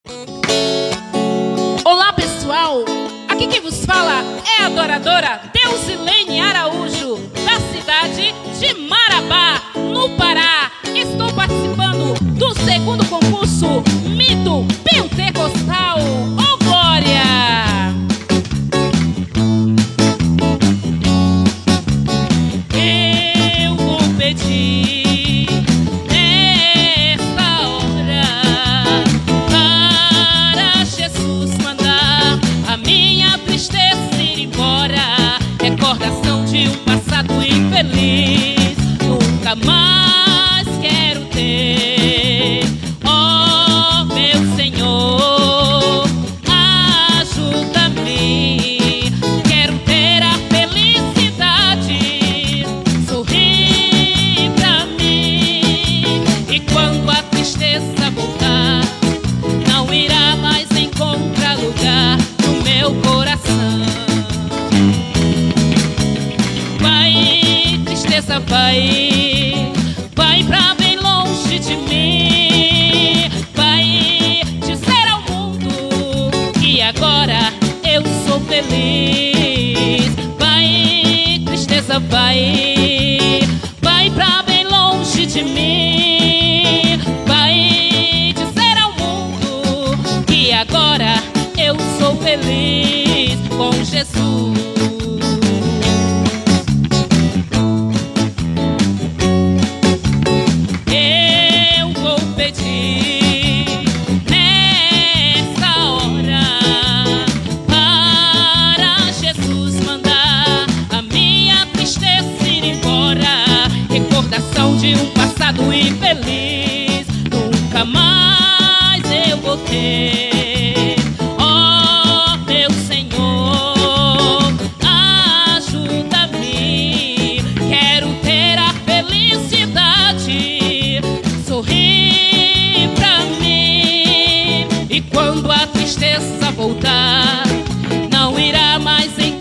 Olá pessoal, aqui quem vos fala é a adoradora Deusilene Araújo, da cidade de Marabá, no Pará. Estou participando do segundo concurso Mito Pentecostal. Oh glória! Eu vou pedir nesta hora para Jesus mandar a minha tristeza ir embora. Recordação de um passado infeliz, nunca mais quero ter. Oh meu Senhor, ajuda-me. Quero ter a felicidade, sorrir pra mim. E quando a tristeza voltar, não irá mais encontrar lugar no meu coração. Vai, tristeza, vai, vai pra bem longe de mim. Vai dizer ao mundo que agora eu sou feliz. Vai, tristeza, vai, vai pra bem longe de mim. Vai dizer ao mundo que agora eu sou feliz com Jesus. Eu vou pedir nesta hora para Jesus mandar a minha tristeza ir embora. Recordação de um passado infeliz, nunca mais eu vou ter. Oh meu Senhor, ajuda-me. Quero ter a felicidade, sorrir pra mim. E quando a tristeza voltar, não irá mais encontrar